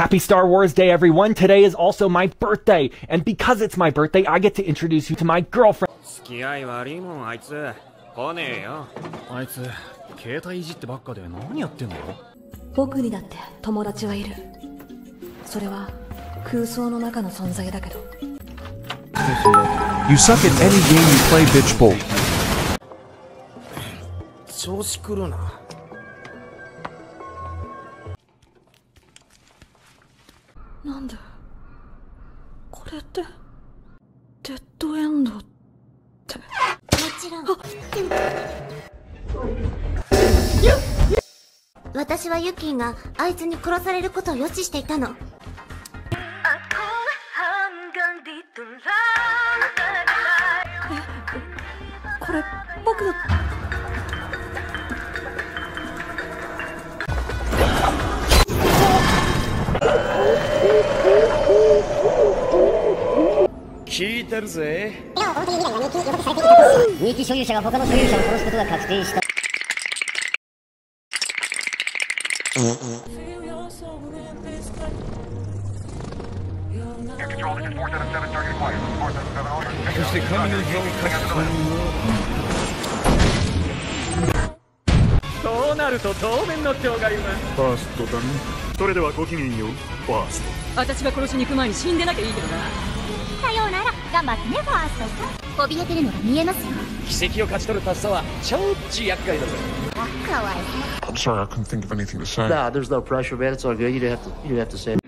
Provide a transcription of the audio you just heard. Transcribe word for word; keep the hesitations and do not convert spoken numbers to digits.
Happy Star Wars Day, everyone! Today is also my birthday, and because it's my birthday, I get to introduce you to my girlfriend. 付き合い悪いもんあいつ来ねえよ。 あいつ携帯いじってばっかで何やってんの？ 僕にだって友達はいる。それは空想の中の存在だけど。 You suck at any game you play, bitch bolt. 調子くるな。 なんでこれってデッドエンドって。もちろん。 私はユキンがあいつに殺されることを予知していたの。 え、これ僕の。 聞いてるぜ。 二機所有者が他の所有者を殺すことが確定した。 そして神の座を勝ち取る。そうなると当面の長がいます。 ファーストだね。それではごきげんよう、ファースト。 私が殺しに行く前に死んでなきゃいいけどな。 さようなら、頑張ってね、ファーストさん。怯えてるのが見えますよ。 奇跡を勝ち取る達成は超級厄介だぜ。 あ、かわいい。 I'm sorry, I couldn't think of anything to say. Nah, there's no pressure, man. It's all good. You didn't have to. You didn't have to say.